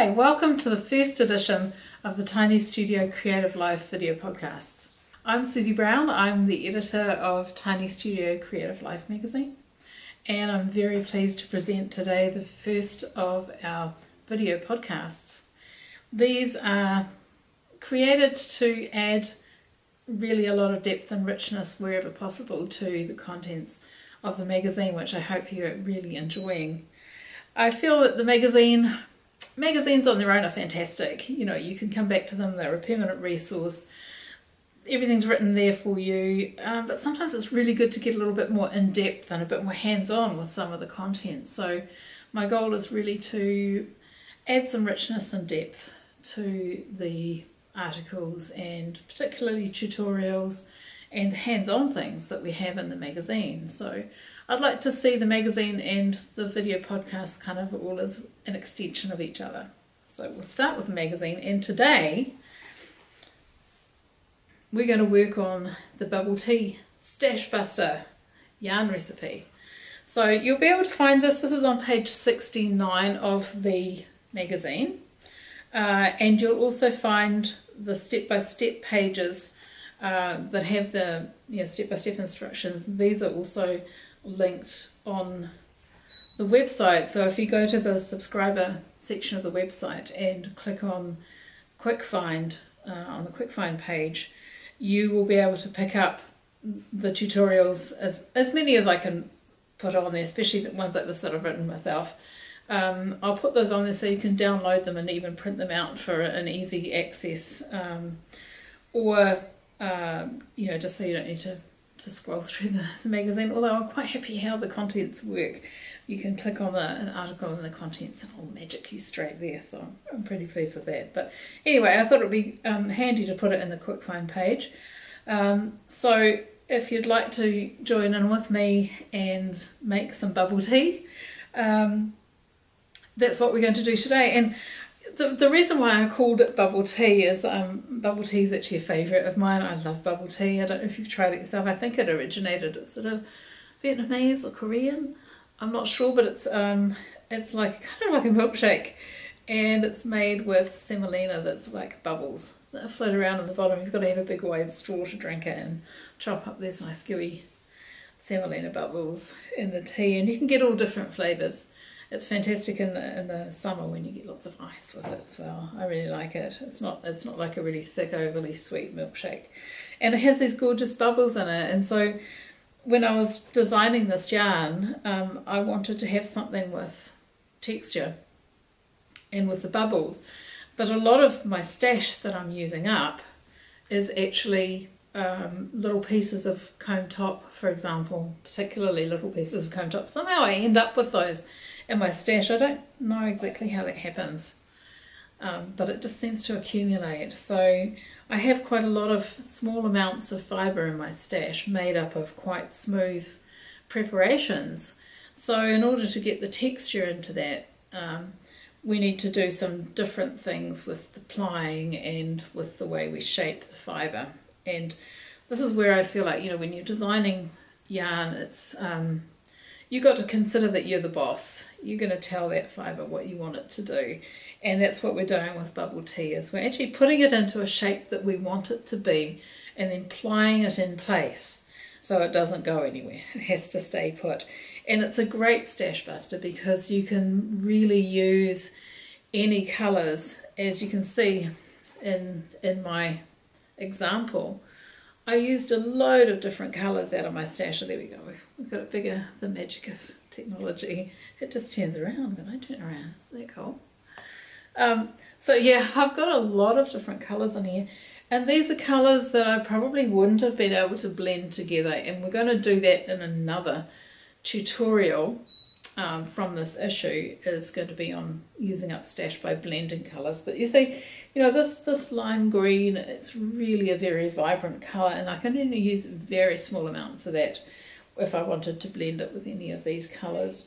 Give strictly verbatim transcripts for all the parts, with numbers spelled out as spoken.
Hi, welcome to the first edition of the tinyStudio Creative Life video podcasts. I'm Susie Brown, I'm the editor of tinyStudio Creative Life magazine, and I'm very pleased to present today the first of our video podcasts. These are created to add really a lot of depth and richness wherever possible to the contents of the magazine, which I hope you're really enjoying. I feel that the magazine Magazines on their own are fantastic. You know, you can come back to them, they're a permanent resource. Everything's written there for you, um, but sometimes it's really good to get a little bit more in-depth and a bit more hands-on with some of the content. So my goal is really to add some richness and depth to the articles, and particularly tutorials and the hands-on things that we have in the magazine. So I'd like to see the magazine and the video podcast kind of all as an extension of each other. So we'll start with the magazine, and today we're going to work on the Bubbletea Stash Buster yarn recipe. So you'll be able to find this, this is on page sixty-nine of the magazine, uh, and you'll also find the step-by-step pages uh, that have the you know, step-by-step instructions. These are also linked on the website, so if you go to the subscriber section of the website and click on Quick Find uh, on the Quick Find page, you will be able to pick up the tutorials, as, as many as I can put on there, especially the ones like this that I've written myself. Um, I'll put those on there so you can download them and even print them out for an easy access, um, or uh, you know, just so you don't need to to scroll through the, the magazine, although I'm quite happy how the contents work. You can click on the, an article and the contents and it'll magic you straight there, so I'm, I'm pretty pleased with that. But anyway, I thought it would be um, handy to put it in the Quick Find page. Um, so if you'd like to join in with me and make some bubble tea, um, that's what we're going to do today. And The, the reason why I called it bubble tea is um, bubble tea is actually a favourite of mine. I love bubble tea. I don't know if you've tried it yourself. I think it originated, it's sort of Vietnamese or Korean. I'm not sure, but it's um it's like kind of like a milkshake, and it's made with semolina that's like bubbles that float around in the bottom. You've got to have a big wide straw to drink it and chop up these nice gooey semolina bubbles in the tea, and you can get all different flavours. It's fantastic in the, in the summer when you get lots of ice with it as well. I really like it. It's not it's not like a really thick, overly sweet milkshake. And it has these gorgeous bubbles in it. And so when I was designing this yarn, um, I wanted to have something with texture and with the bubbles. But a lot of my stash that I'm using up is actually um, little pieces of comb top, for example, particularly little pieces of comb top. Somehow I end up with those in my stash. I don't know exactly how that happens, um, but it just seems to accumulate. So I have quite a lot of small amounts of fibre in my stash made up of quite smooth preparations. So in order to get the texture into that, um, we need to do some different things with the plying and with the way we shape the fibre. And this is where I feel like, you know, when you're designing yarn, it's um, you've got to consider that you're the boss. You're going to tell that fibre what you want it to do. And that's what we're doing with bubble tea, is we're actually putting it into a shape that we want it to be and then plying it in place so it doesn't go anywhere. It has to stay put. And it's a great stash buster because you can really use any colours. As you can see in, in my example, I used a load of different colours out of my stash. So there we go. We've got it bigger, the magic of technology. It just turns around when I turn around. Isn't that cool? Um, so yeah, I've got a lot of different colours in here. And these are colours that I probably wouldn't have been able to blend together. And we're going to do that in another tutorial um, from this issue. Is going to be on using up stash by blending colours. But you see, you know, this, this lime green, it's really a very vibrant colour, and I can only use very small amounts of that if I wanted to blend it with any of these colours.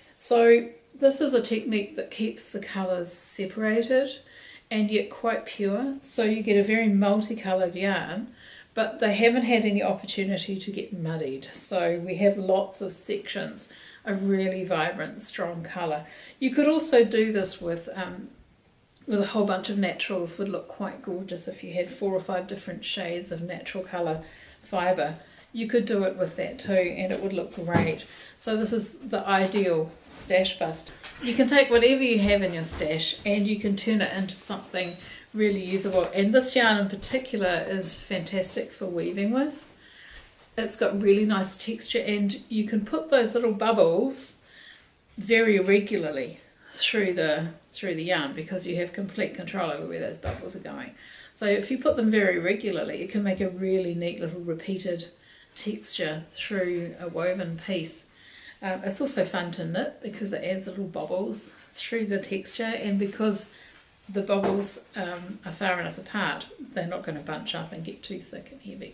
So this is a technique that keeps the colours separated and yet quite pure. So you get a very multicoloured yarn, but they haven't had any opportunity to get muddied. So we have lots of sections of really vibrant, strong colour. You could also do this with um, with a whole bunch of naturals would look quite gorgeous. If you had four or five different shades of natural colour fibre, you could do it with that too, and it would look great. So this is the ideal stash buster. You can take whatever you have in your stash and you can turn it into something really usable, and this yarn in particular is fantastic for weaving with. It's got really nice texture, and you can put those little bubbles very regularly through the through the yarn because you have complete control over where those bubbles are going. So if you put them very regularly, it can make a really neat little repeated texture through a woven piece. Um, it's also fun to knit because it adds little bubbles through the texture, and because the bubbles um, are far enough apart, they're not going to bunch up and get too thick and heavy.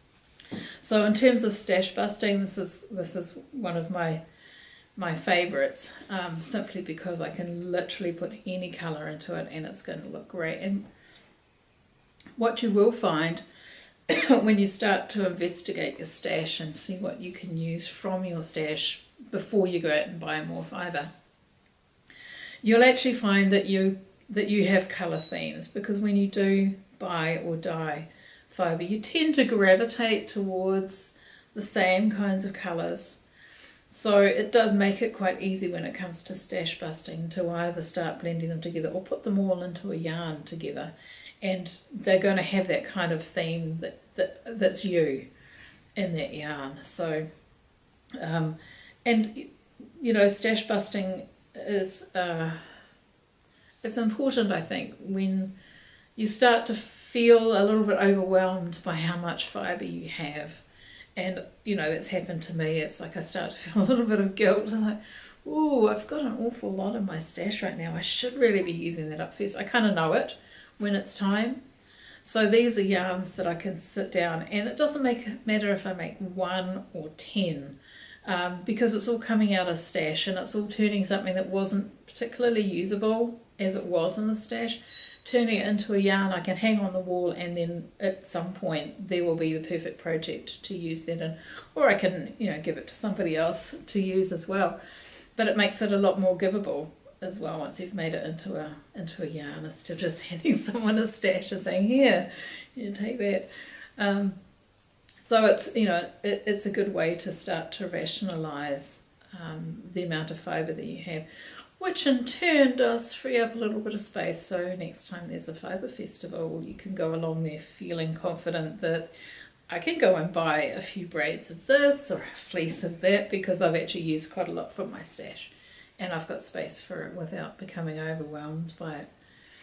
So in terms of stash busting, this is this is one of my my favourites, um, simply because I can literally put any colour into it and it's going to look great. And what you will find when you start to investigate your stash and see what you can use from your stash before you go out and buy more fibre, you'll actually find that you that you have colour themes, because when you do buy or dye fibre, you tend to gravitate towards the same kinds of colours. So it does make it quite easy when it comes to stash busting to either start blending them together or put them all into a yarn together, and they're going to have that kind of theme that, that that's you in that yarn. So um, and you know, stash busting is uh, it's important, I think, when you start to feel a little bit overwhelmed by how much fibre you have. And, you know, that's happened to me. It's like I start to feel a little bit of guilt. It's like, ooh, I've got an awful lot in my stash right now. I should really be using that up first. I kind of know it when it's time. So these are yarns that I can sit down, and it doesn't make matter if I make one or ten, um, because it's all coming out of stash and it's all turning something that wasn't particularly usable as it was in the stash, turning it into a yarn I can hang on the wall, and then at some point there will be the perfect project to use that in, or I can, you know, give it to somebody else to use as well. But it makes it a lot more giveable as well once you've made it into a into a yarn, instead of just handing someone a stash and saying, here, you take that. Um, so it's, you know, it, it's a good way to start to rationalise um, the amount of fibre that you have, which in turn does free up a little bit of space. So next time there's a fibre festival, you can go along there feeling confident that I can go and buy a few braids of this or a fleece of that, because I've actually used quite a lot from my stash and I've got space for it without becoming overwhelmed by it.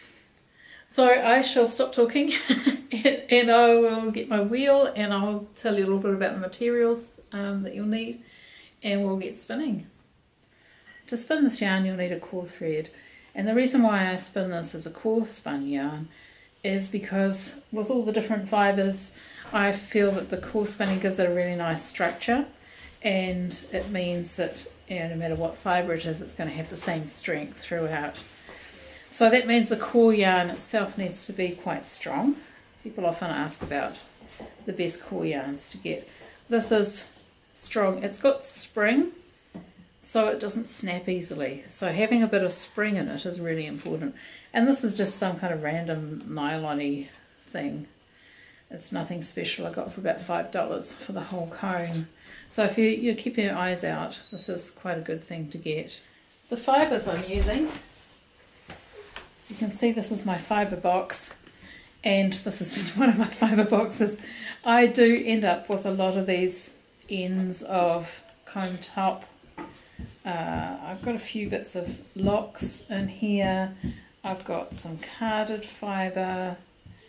So I shall stop talking and I will get my wheel and I'll tell you a little bit about the materials um, that you'll need, and we'll get spinning. To spin this yarn you'll need a core thread, and the reason why I spin this as a core spun yarn is because with all the different fibres, I feel that the core spinning gives it a really nice structure, and it means that, you know, no matter what fibre it is, it's going to have the same strength throughout. So that means the core yarn itself needs to be quite strong. People often ask about the best core yarns to get. This is strong. It's got spring, so it doesn't snap easily. So having a bit of spring in it is really important. And this is just some kind of random nylon-y thing. It's nothing special. I got it for about five dollars for the whole cone. So if you, you keep your eyes out, this is quite a good thing to get. The fibres I'm using, you can see this is my fibre box, and this is just one of my fibre boxes. I do end up with a lot of these ends of comb top. Uh, I've got a few bits of locks in here. I've got some carded fibre,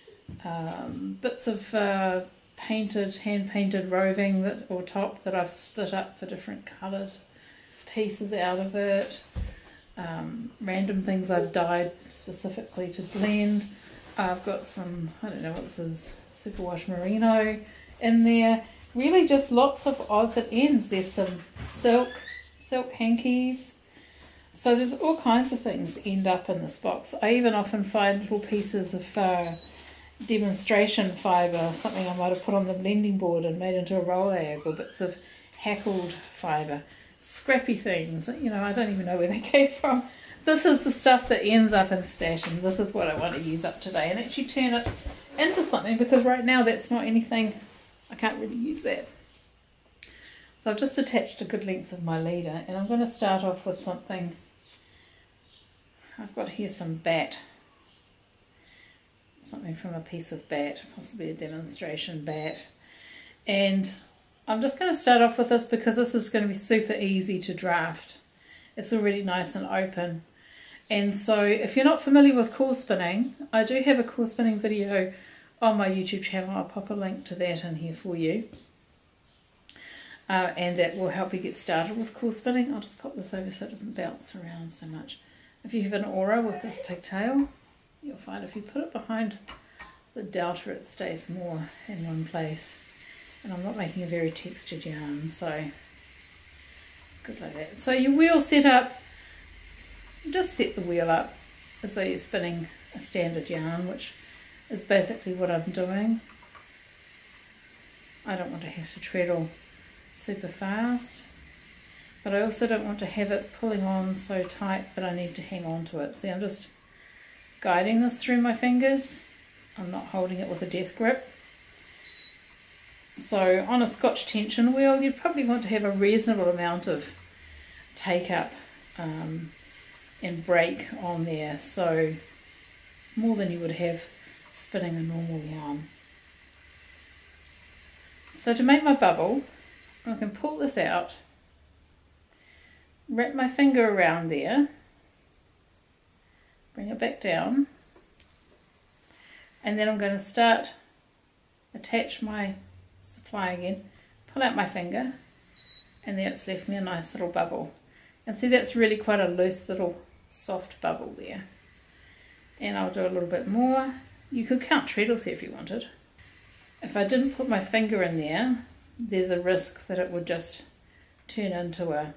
um, bits of uh, painted, hand-painted roving that, or top that I've split up for different coloured pieces out of it. Um, random things I've dyed specifically to blend. I've got some, I don't know what this is, superwash merino in there. Really just lots of odds and ends. There's some silk, silk hankies. So there's all kinds of things end up in this box. I even often find little pieces of uh, demonstration fibre, something I might have put on the blending board and made into a rolag, or bits of hackled fibre. Scrappy things, you know, I don't even know where they came from. this is the stuff that ends up in stash, and this is what I want to use up today and actually turn it into something, because right now that's not anything, I can't really use that. So I've just attached a good length of my leader, and I'm going to start off with something. I've got here some bat, something from a piece of bat, possibly a demonstration bat, and I'm just going to start off with this because this is going to be super easy to draft. It's already nice and open. And so if you're not familiar with core spinning, I do have a core spinning video on my YouTube channel. I'll pop a link to that in here for you. Uh, and that will help you get started with core spinning. I'll just pop this over so it doesn't bounce around so much. If you have an aura with this pigtail, you'll find if you put it behind the delta, it stays more in one place. And I'm not making a very textured yarn, so it's good like that. So your wheel set up, just set the wheel up as though you're spinning a standard yarn, which is basically what I'm doing. I don't want to have to treadle super fast, but I also don't want to have it pulling on so tight that I need to hang on to it. See, I'm just guiding this through my fingers. I'm not holding it with a death grip. So on a Scotch tension wheel, you'd probably want to have a reasonable amount of take up um, and break on there, so more than you would have spinning a normal yarn. So to make my bubble, I can pull this out, wrap my finger around there, bring it back down, and then I'm going to start, attach my supply again, pull out my finger, and there it's left me a nice little bubble. And see, that's really quite a loose little soft bubble there. And I'll do a little bit more. You could count treadles here if you wanted. If I didn't put my finger in there, there's a risk that it would just turn into a,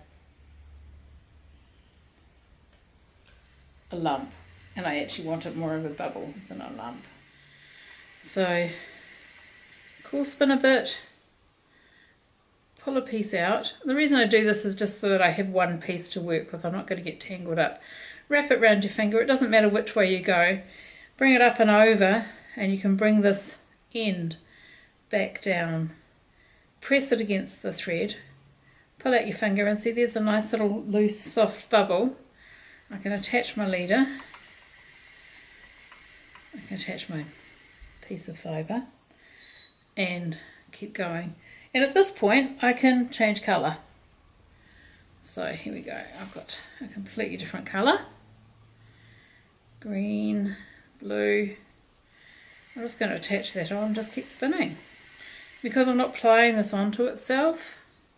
a lump. And I actually wanted more of a bubble than a lump. So, core spin a bit, pull a piece out. The reason I do this is just so that I have one piece to work with. I'm not going to get tangled up. Wrap it around your finger. It doesn't matter which way you go. Bring it up and over, and you can bring this end back down. Press it against the thread. Pull out your finger and see there's a nice little loose soft bubble. I can attach my leader. I can attach my piece of fibre and keep going. And at this point I can change colour. So here we go. I've got a completely different colour. Green, blue. I'm just going to attach that on and just keep spinning. Because I'm not plying this onto itself,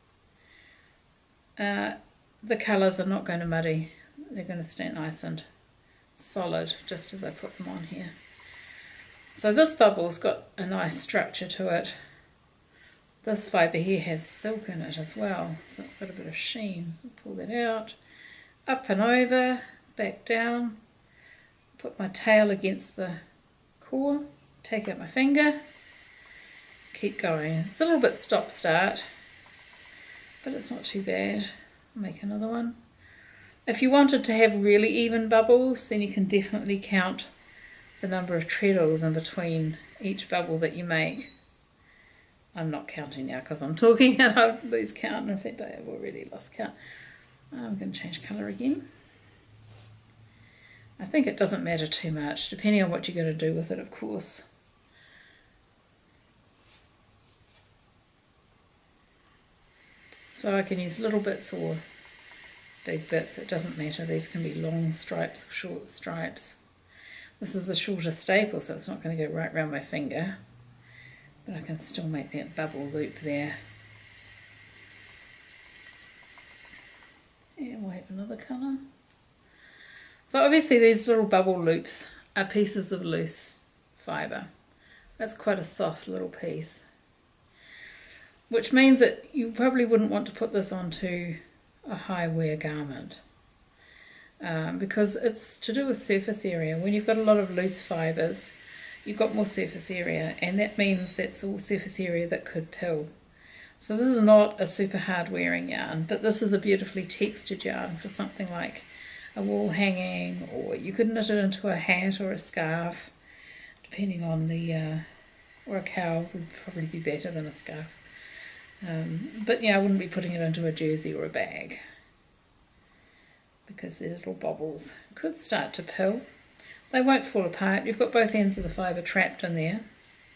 uh, the colours are not going to muddy. They're going to stay nice and solid just as I put them on here. So this bubble's got a nice structure to it. This fibre here has silk in it as well, so it's got a bit of sheen. So pull that out, up and over, back down, put my tail against the core, take out my finger, keep going. It's a little bit stop-start, but it's not too bad. I'll make another one. If you wanted to have really even bubbles, then you can definitely count the number of treadles in between each bubble that you make. I'm not counting now because I'm talking and I lose count. In fact, I have already lost count. I'm going to change colour again. I think it doesn't matter too much, depending on what you're going to do with it, of course. So I can use little bits or big bits, it doesn't matter. These can be long stripes or short stripes. This is a shorter staple, so it's not going to go right around my finger, but I can still make that bubble loop there. And we'll have another colour. So obviously these little bubble loops are pieces of loose fibre. That's quite a soft little piece, which means that you probably wouldn't want to put this onto a high wear garment. Um, because it's to do with surface area. When you've got a lot of loose fibres, you've got more surface area, and that means that's all surface area that could pill. So this is not a super hard wearing yarn, but this is a beautifully textured yarn for something like a wall hanging, or you could knit it into a hat or a scarf, depending on the, uh, or a cowl would probably be better than a scarf. Um, but yeah, I wouldn't be putting it into a jersey or a bag, because these little bobbles could start to pill. They won't fall apart. You've got both ends of the fibre trapped in there,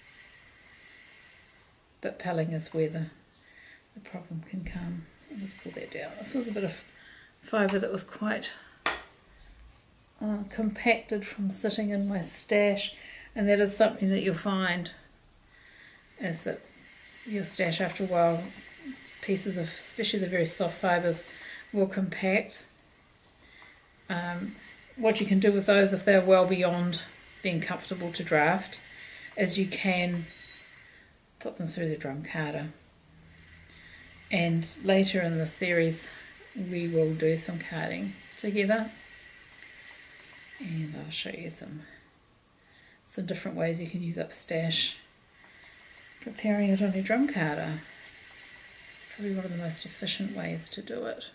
but pilling is where the, the problem can come. I'll just pull that down. This is a bit of fibre that was quite uh, compacted from sitting in my stash, and that is something that you'll find is that your stash after a while, pieces of, especially the very soft fibres, will compact. Um, what you can do with those, if they're well beyond being comfortable to draft, is you can put them through the drum carder. And later in the series we will do some carding together, and I'll show you some some different ways you can use up stash preparing it on your drum carder. Probably one of the most efficient ways to do it.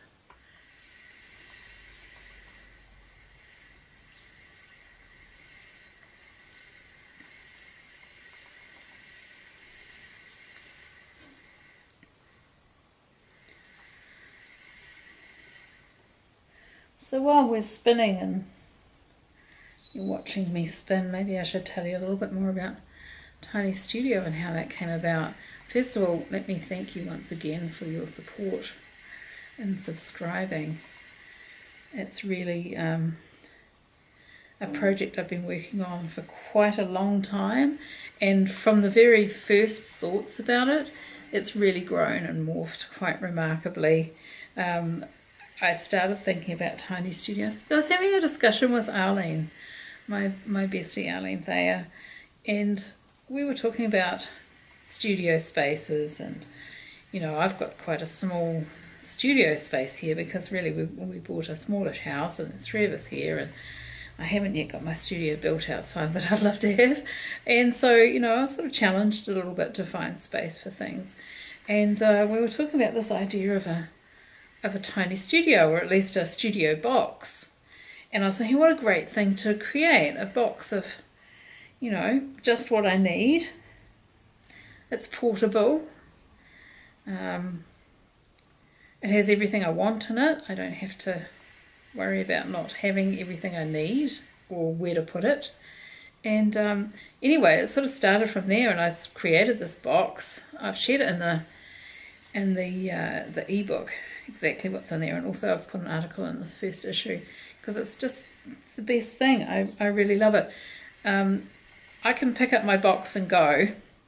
So while we're spinning and you're watching me spin, maybe I should tell you a little bit more about tinyStudio and how that came about. First of all, let me thank you once again for your support and subscribing. It's really um, a project I've been working on for quite a long time, and from the very first thoughts about it, it's really grown and morphed quite remarkably. Um, I started thinking about tinyStudio. I was having a discussion with Arlene, my, my bestie Arlene Thayer, and we were talking about studio spaces, and you know, I've got quite a small studio space here because really we, we bought a smallish house and there's three of us here, and I haven't yet got my studio built outside that I'd love to have. And so, you know, I was sort of challenged a little bit to find space for things, and uh, we were talking about this idea of a of a tinyStudio, or at least a studio box. And I was thinking, what a great thing to create, a box of, you know, just what I need. It's portable. Um, it has everything I want in it. I don't have to worry about not having everything I need or where to put it. And um, anyway, it sort of started from there, and I created this box. I've shared it in the in the uh, the ebook, exactly what's in there, and also I've put an article in this first issue because it's just it's the best thing. I, I really love it. Um, I can pick up my box and go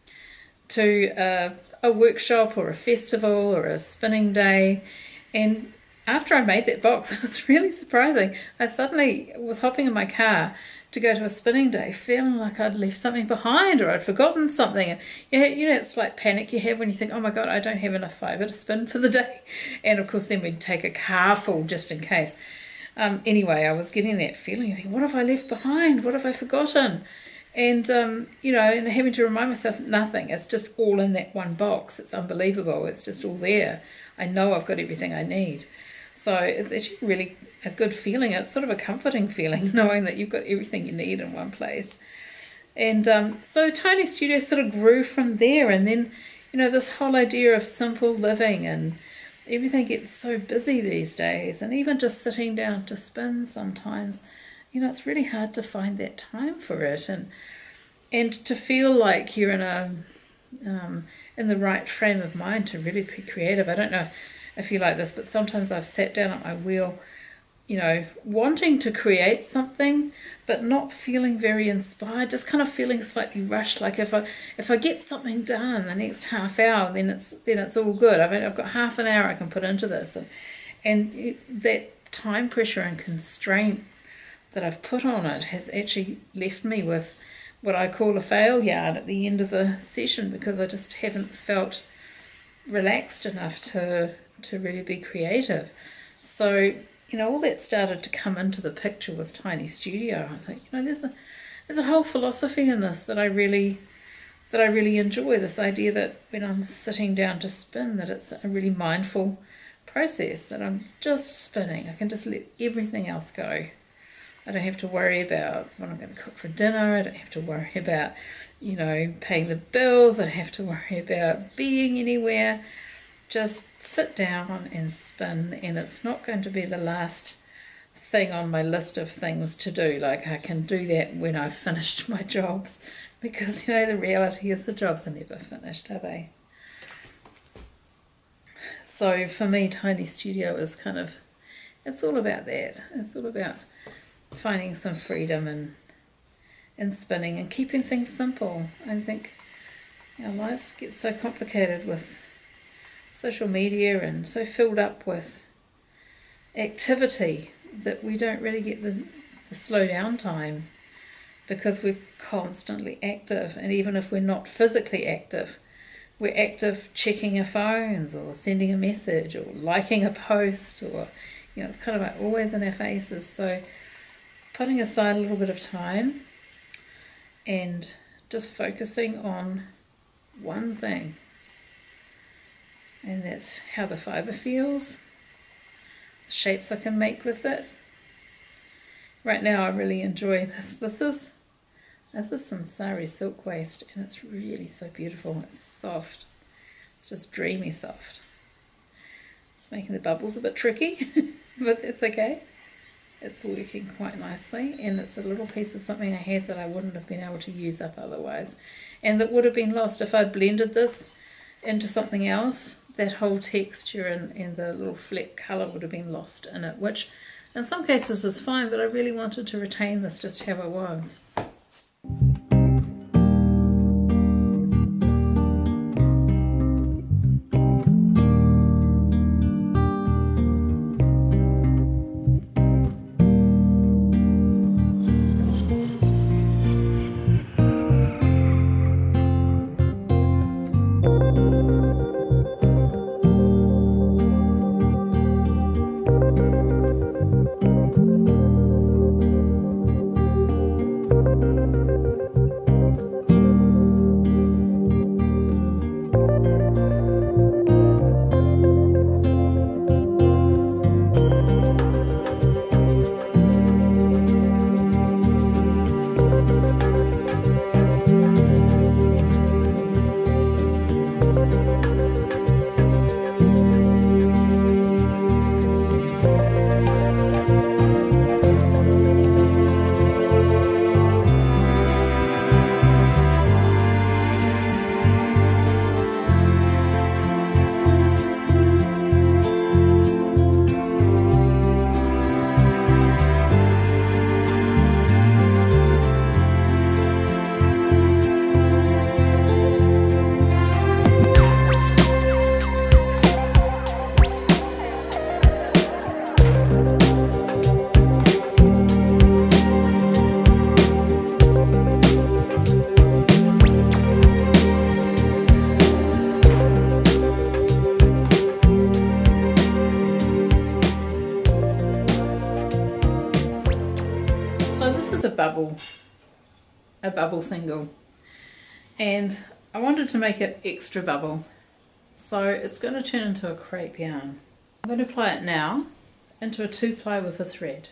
to a, a workshop or a festival or a spinning day, and after I made that box, it was really surprising. I suddenly was hopping in my car to go to a spinning day feeling like I'd left something behind or I'd forgotten something. And you you know, it's like panic you have when you think, oh my god, I don't have enough fibre to spin for the day. And of course then we'd take a car full just in case. Um, anyway, I was getting that feeling, I think, what have I left behind? What have I forgotten? And, um, you know, and having to remind myself, nothing. It's just all in that one box. It's unbelievable. It's just all there. I know I've got everything I need. So it's actually really a good feeling. It's sort of a comforting feeling knowing that you've got everything you need in one place. And um, so tinyStudio sort of grew from there. And then, you know, this whole idea of simple living, and everything gets so busy these days. And even just sitting down to spin sometimes, you know, it's really hard to find that time for it. And and to feel like you're in a um, in the right frame of mind to really be creative. I don't know if if you like this, but sometimes I've sat down at my wheel, you know, wanting to create something, but not feeling very inspired, just kind of feeling slightly rushed. Like if I if I get something done in the next half hour, then it's then it's all good. I mean, I've got half an hour I can put into this, and and that time pressure and constraint that I've put on it has actually left me with what I call a fail yarn at the end of the session, because I just haven't felt relaxed enough to to really be creative. So, you know, all that started to come into the picture with tinyStudio. I think, you know, there's a there's a whole philosophy in this that I really that I really enjoy. This idea that when I'm sitting down to spin, that it's a really mindful process, that I'm just spinning. I can just let everything else go. I don't have to worry about what I'm going to cook for dinner. I don't have to worry about, you know, paying the bills. I don't have to worry about being anywhere. Just sit down and spin, and it's not going to be the last thing on my list of things to do. Like, I can do that when I've finished my jobs, because, you know, the reality is the jobs are never finished, are they? So for me, tinyStudio is kind of, it's all about that. It's all about finding some freedom and and spinning and keeping things simple. I think our lives get so complicated with social media and so filled up with activity that we don't really get the, the slow down time, because we're constantly active. And even if we're not physically active, we're active checking our phones or sending a message or liking a post, or, you know, it's kind of like always in our faces. So putting aside a little bit of time and just focusing on one thing, and that's how the fibre feels, the shapes I can make with it. Right now I really enjoy this. This is this is some sari silk waste, and it's really so beautiful. It's soft. It's just dreamy soft. It's making the bubbles a bit tricky, but that's okay. It's working quite nicely, and it's a little piece of something I had that I wouldn't have been able to use up otherwise, and that would have been lost if I blended this into something else. That whole texture and, and the little fleck colour would have been lost in it, which in some cases is fine, but I really wanted to retain this just how it was. A bubble, a bubble single, and I wanted to make it extra bubble, so it's going to turn into a crepe yarn. I'm going to apply it now into a two ply with a thread,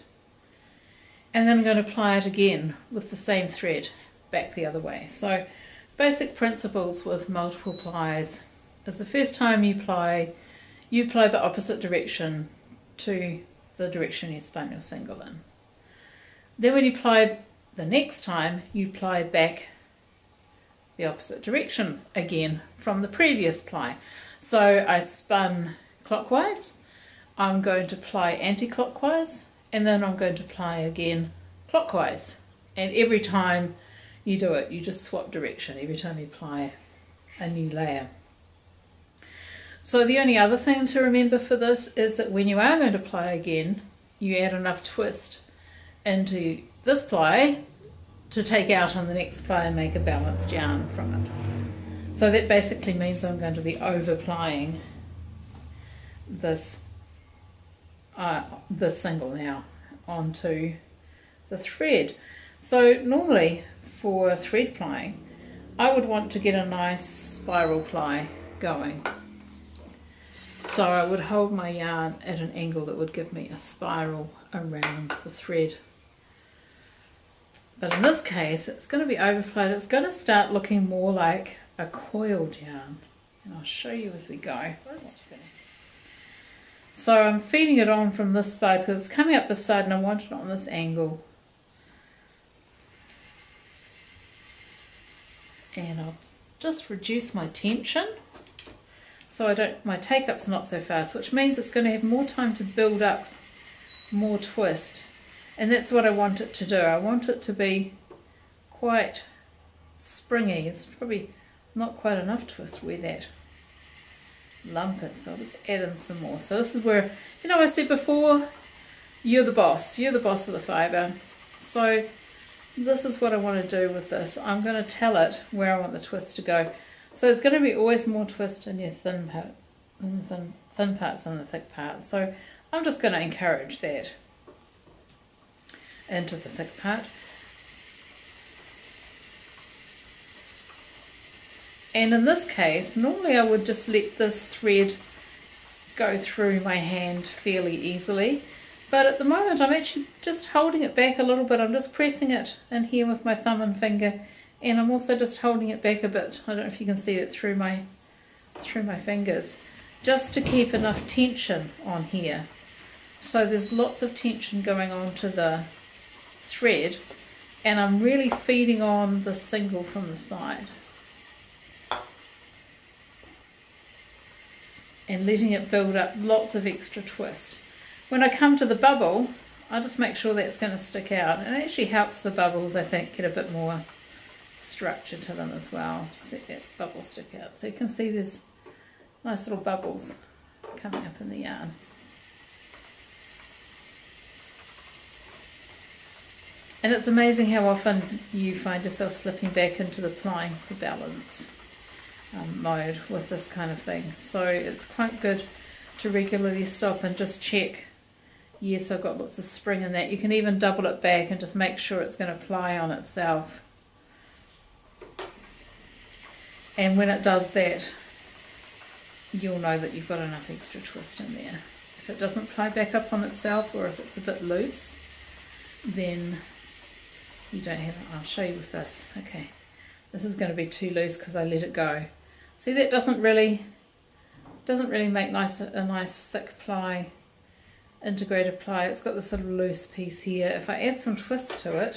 and then I'm going to apply it again with the same thread back the other way. So basic principles with multiple plies is the first time you ply, you ply the opposite direction to the direction you spun your single in. Then when you ply the next time, you ply back the opposite direction again from the previous ply. So I spun clockwise, I'm going to ply anti-clockwise, and then I'm going to ply again clockwise. And every time you do it, you just swap direction every time you ply a new layer. So the only other thing to remember for this is that when you are going to ply again, you add enough twist into this ply to take out on the next ply and make a balanced yarn from it. So that basically means I'm going to be over plying this uh, this single now onto the thread. So normally for thread plying I would want to get a nice spiral ply going, So I would hold my yarn at an angle that would give me a spiral around the thread. But in this case, it's going to be overplayed. It's going to start looking more like a coiled yarn. And I'll show you as we go. So I'm feeding it on from this side because it's coming up this side and I want it on this angle. And I'll just reduce my tension so I don't, my take up's not so fast, which means it's going to have more time to build up more twist. And that's what I want it to do. I want it to be quite springy. It's probably not quite enough twist where that lump is, so I'll just add in some more. So this is where, you know, I said before, you're the boss. You're the boss of the fibre. So this is what I want to do with this. I'm going to tell it where I want the twist to go. So it's going to be always more twist in your thin part, in the thin, thin parts than the thick parts. So I'm just going to encourage that into the thick part. And in this case, normally I would just let this thread go through my hand fairly easily. But at the moment I'm actually just holding it back a little bit. I'm just pressing it in here with my thumb and finger. And I'm also just holding it back a bit. I don't know if you can see it through my, through my fingers. Just to keep enough tension on here. So there's lots of tension going on to the thread. And I'm really feeding on the single from the side. And letting it build up lots of extra twist. When I come to the bubble, I just make sure that's going to stick out. And it actually helps the bubbles, I think, get a bit more structure to them as well. Just let that bubble stick out. So you can see there's nice little bubbles coming up in the yarn. And it's amazing how often you find yourself slipping back into the applying for balance Um, mode with this kind of thing. So it's quite good to regularly stop and just check, yes, I've got lots of spring in that. You can even double it back and just make sure it's going to apply on itself. And when it does that, you'll know that you've got enough extra twist in there. If it doesn't apply back up on itself, or if it's a bit loose, then you don't have it. I'll show you with this. Okay, this is going to be too loose because I let it go. See, that doesn't really doesn't really make nice a nice thick ply, integrated ply. It's got this sort of loose piece here. If I add some twist to it,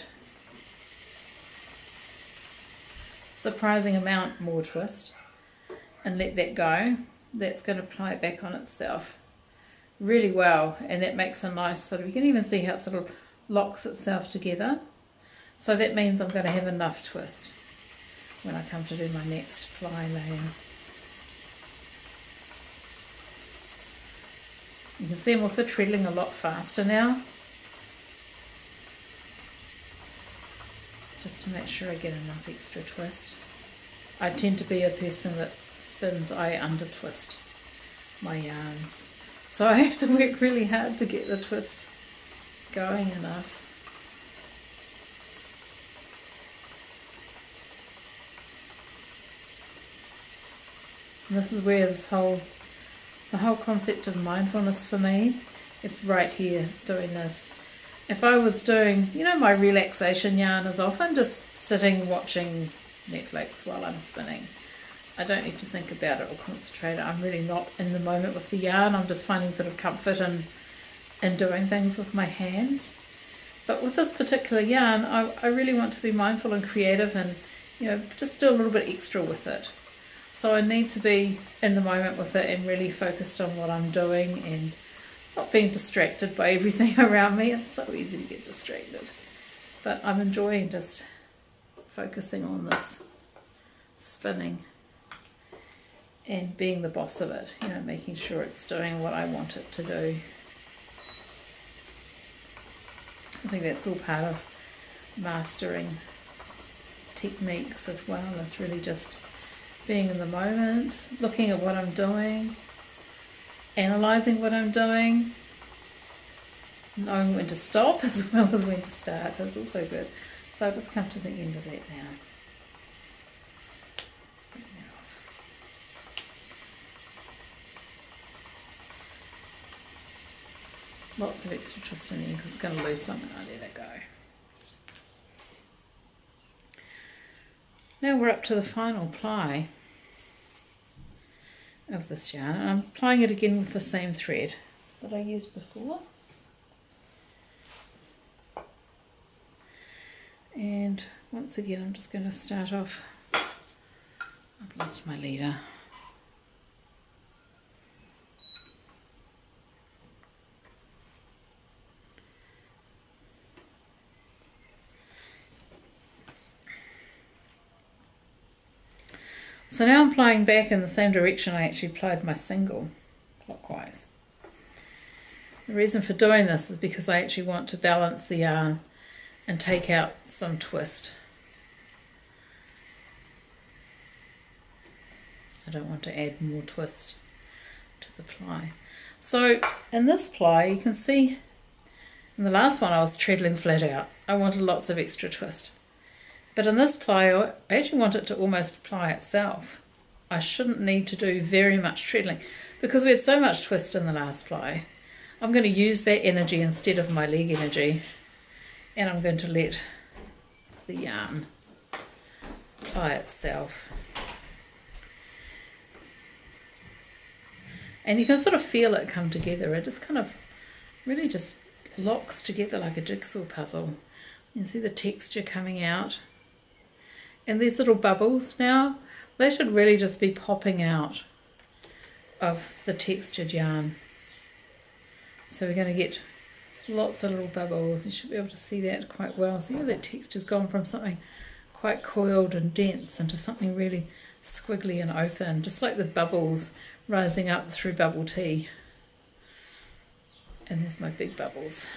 surprising amount more twist, and let that go, that's going to ply it back on itself really well, and that makes a nice sort of, you can even see how it sort of locks itself together. So that means I'm going to have enough twist when I come to do my next ply layer. You can see I'm also treadling a lot faster now, just to make sure I get enough extra twist. I tend to be a person that spins, I under twist my yarns. So I have to work really hard to get the twist going enough. And this is where this whole, the whole concept of mindfulness for me, it's right here doing this. If I was doing, you know, my relaxation yarn is often just sitting watching Netflix while I'm spinning. I don't need to think about it or concentrate. I'm really not in the moment with the yarn. I'm just finding sort of comfort in, in doing things with my hands. But with this particular yarn, I, I really want to be mindful and creative and, you know, just do a little bit extra with it. So I need to be in the moment with it and really focused on what I'm doing and not being distracted by everything around me. It's so easy to get distracted. But I'm enjoying just focusing on this spinning and being the boss of it, you know, making sure it's doing what I want it to do. I think that's all part of mastering techniques as well. It's really just being in the moment, looking at what I'm doing, analysing what I'm doing, knowing when to stop as well as when to start is also good. So I've just come to the end of that now. Let's bring that off. Lots of extra twist in there because it's going to lose some and I let it go. Now we're up to the final ply of this yarn, and I'm plying it again with the same thread that I used before. And once again I'm just going to start off, I've lost my leader. So now I'm plying back in the same direction I actually plied my single, clockwise. The reason for doing this is because I actually want to balance the yarn and take out some twist. I don't want to add more twist to the ply. So in this ply you can see in the last one I was treadling flat out. I wanted lots of extra twist. But in this ply, I actually want it to almost ply itself. I shouldn't need to do very much treadling because we had so much twist in the last ply. I'm going to use that energy instead of my leg energy, and I'm going to let the yarn ply itself. And you can sort of feel it come together. It just kind of really just locks together like a jigsaw puzzle. You can see the texture coming out. And these little bubbles now, they should really just be popping out of the textured yarn. So we're going to get lots of little bubbles. You should be able to see that quite well. See how that texture's gone from something quite coiled and dense into something really squiggly and open, just like the bubbles rising up through Bubbletea. And there's my big bubbles.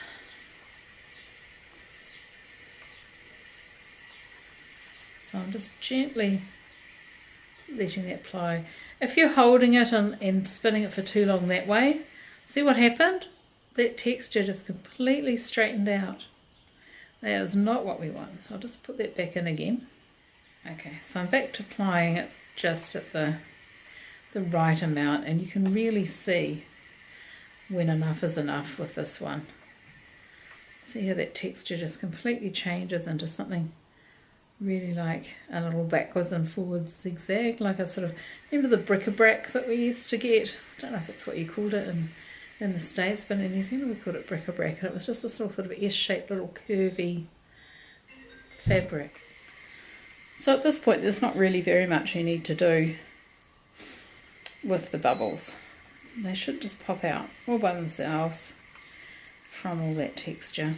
So I'm just gently letting that ply. If you're holding it and, and spinning it for too long that way, see what happened? That texture just completely straightened out. That is not what we want. So I'll just put that back in again. Okay, so I'm back to plying it just at the, the right amount, and you can really see when enough is enough with this one. See how that texture just completely changes into something really like a little backwards and forwards zigzag, like a sort of, remember the bric-a-brac that we used to get? I don't know if it's what you called it in, in the States, but in New Zealand we called it bric-a-brac, and it was just a sort of, sort of S-shaped little curvy fabric. So at this point there's not really very much you need to do with the bubbles. They should just pop out all by themselves from all that texture.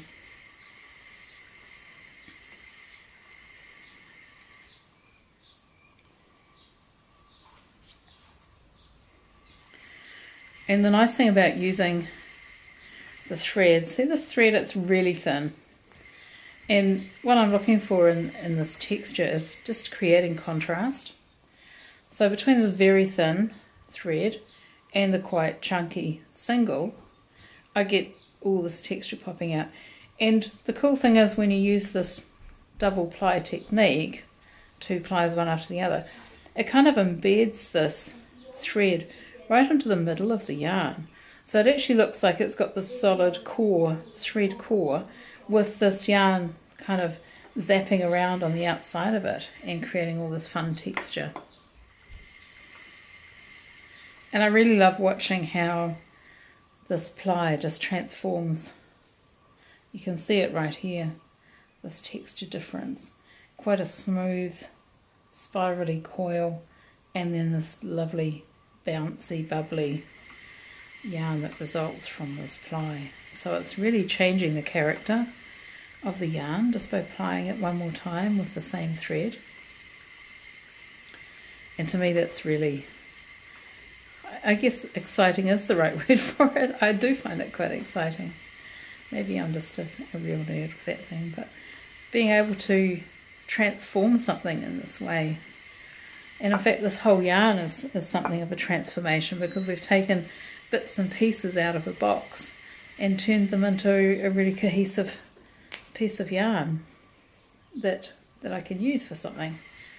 And the nice thing about using the thread, see this thread, it's really thin. And what I'm looking for in, in this texture is just creating contrast. So between this very thin thread and the quite chunky single, I get all this texture popping out. And the cool thing is when you use this double ply technique, two plies one after the other, it kind of embeds this thread right into the middle of the yarn. So it actually looks like it's got this solid core, thread core, with this yarn kind of zapping around on the outside of it and creating all this fun texture. And I really love watching how this ply just transforms. You can see it right here, this texture difference. Quite a smooth, spirally coil, and then this lovely bouncy, bubbly yarn that results from this ply. So it's really changing the character of the yarn just by plying it one more time with the same thread. And to me that's really, I guess exciting is the right word for it. I do find it quite exciting. Maybe I'm just a, a real nerd with that thing, but being able to transform something in this way. And in fact this whole yarn is, is something of a transformation, because we've taken bits and pieces out of a box and turned them into a really cohesive piece of yarn that that I can use for something.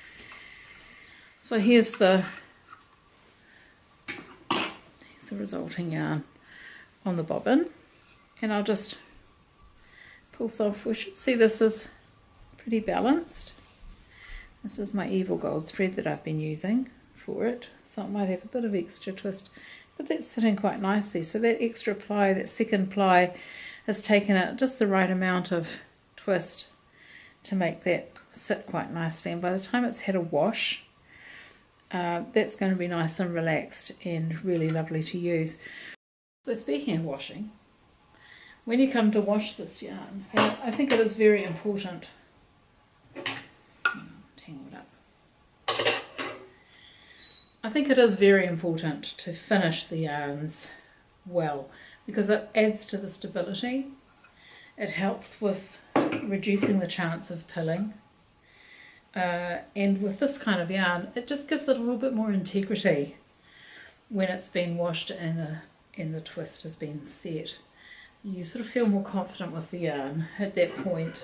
So here's the here's the resulting yarn on the bobbin, and I'll just pull off. We should see this is pretty balanced. This is my Evil Gold thread that I've been using for it, so it might have a bit of extra twist, but that's sitting quite nicely. So that extra ply, that second ply, has taken out just the right amount of twist to make that sit quite nicely, and by the time it's had a wash, uh, that's going to be nice and relaxed and really lovely to use. So speaking of washing, when you come to wash this yarn, and I think it is very important, tangle it up. I think it is very important to finish the yarns well, because it adds to the stability. It helps with reducing the chance of pilling, uh, and with this kind of yarn, it just gives it a little bit more integrity when it's been washed and the, and the twist has been set. You sort of feel more confident with the yarn at that point.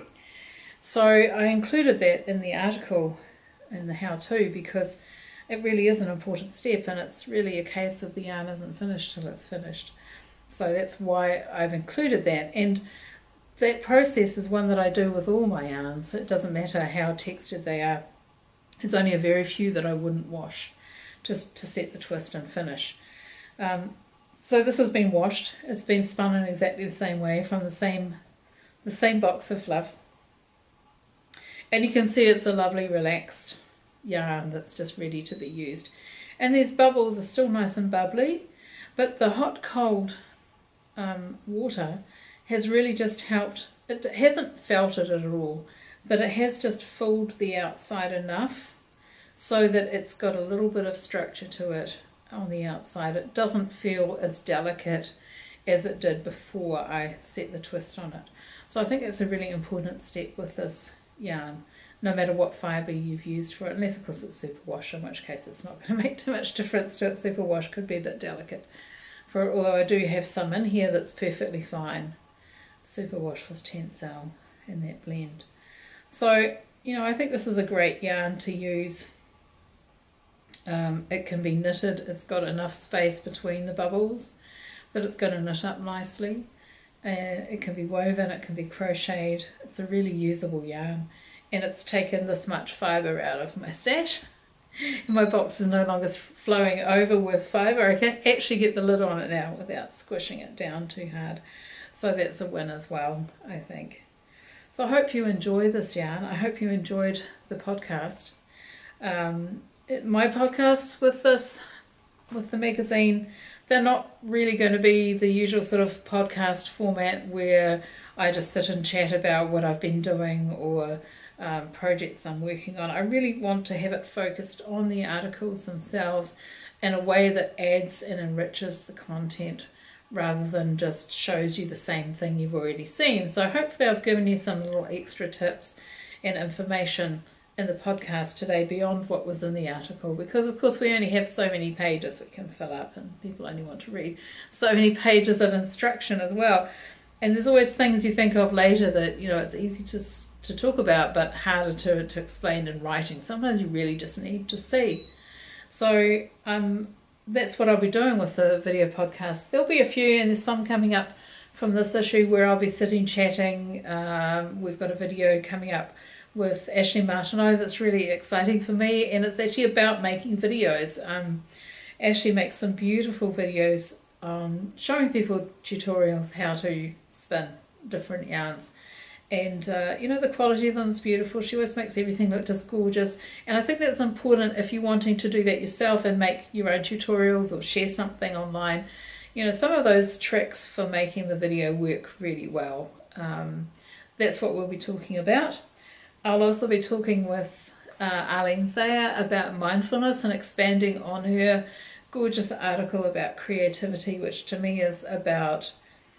So I included that in the article, in the how-to, because it really is an important step, and it's really a case of the yarn isn't finished till it's finished. So that's why I've included that, and that process is one that I do with all my yarns. It doesn't matter how textured they are. There's only a very few that I wouldn't wash, just to set the twist and finish. Um, so this has been washed. It's been spun in exactly the same way from the same, the same box of fluff. And you can see it's a lovely relaxed yarn that's just ready to be used. And these bubbles are still nice and bubbly, but the hot cold um, water has really just helped. It hasn't felted it at all, but it has just fulled the outside enough so that it's got a little bit of structure to it on the outside. It doesn't feel as delicate as it did before I set the twist on it. So I think it's a really important step with this yarn, no matter what fibre you've used for it, unless of course it's superwash, in which case it's not going to make too much difference to it. Superwash could be a bit delicate for it, although I do have some in here that's perfectly fine. Superwash with Tencel in that blend. So, you know, I think this is a great yarn to use. Um, it can be knitted. It's got enough space between the bubbles that it's going to knit up nicely. And it can be woven, it can be crocheted. It's a really usable yarn, and it's taken this much fibre out of my stash. My box is no longer flowing over with fibre. I can actually get the lid on it now without squishing it down too hard. So that's a win as well, I think. So I hope you enjoy this yarn. I hope you enjoyed the podcast. Um, it, my podcasts with this, with the magazine, they're not really going to be the usual sort of podcast format where I just sit and chat about what I've been doing or um, projects I'm working on. I really want to have it focused on the articles themselves in a way that adds and enriches the content, rather than just shows you the same thing you've already seen. So hopefully I've given you some little extra tips and information in the podcast today beyond what was in the article, because of course we only have so many pages we can fill up, and people only want to read so many pages of instruction as well. And there's always things you think of later that, you know, it's easy to to talk about but harder to, to explain in writing. Sometimes you really just need to see. So um that's what I'll be doing with the video podcast. There'll be a few, and there's some coming up from this issue where I'll be sitting chatting. Um, we've got a video coming up with Ashley Martineau that's really exciting for me, and it's actually about making videos. Um, Ashley makes some beautiful videos um, showing people tutorials how to spin different yarns. And, uh, you know, the quality of them is beautiful. She always makes everything look just gorgeous. And I think that's important if you're wanting to do that yourself and make your own tutorials or share something online. You know, some of those tricks for making the video work really well. Um, that's what we'll be talking about. I'll also be talking with uh, Arlene Thayer about mindfulness and expanding on her gorgeous article about creativity, which to me is about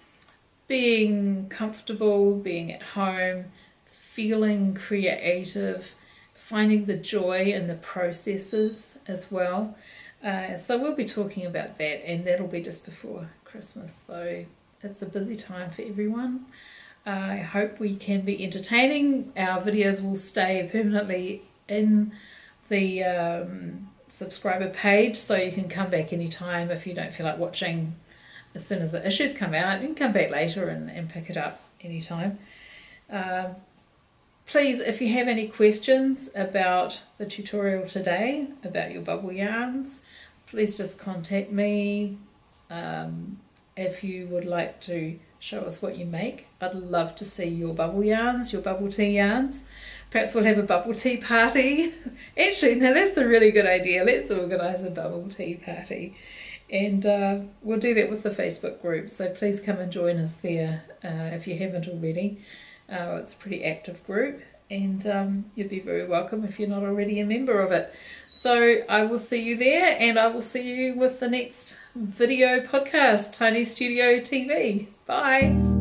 being comfortable, being at home, feeling creative, finding the joy in the processes as well. Uh, so we'll be talking about that, and that'll be just before Christmas. So it's a busy time for everyone. Uh, I hope we can be entertaining. Our videos will stay permanently in the um, subscriber page, so you can come back anytime if you don't feel like watching as soon as the issues come out. You can come back later and, and pick it up anytime. Um, please, if you have any questions about the tutorial today, about your bubble yarns, please just contact me. Um, if you would like to show us what you make, I'd love to see your bubble yarns, your bubble tea yarns. Perhaps we'll have a bubble tea party. Actually, now that's a really good idea. Let's organise a bubble tea party. And uh, we'll do that with the Facebook group. So please come and join us there uh, if you haven't already. Uh, it's a pretty active group, and um, you'd be very welcome if you're not already a member of it. So I will see you there, and I will see you with the next video podcast, tinyStudio T V. Bye.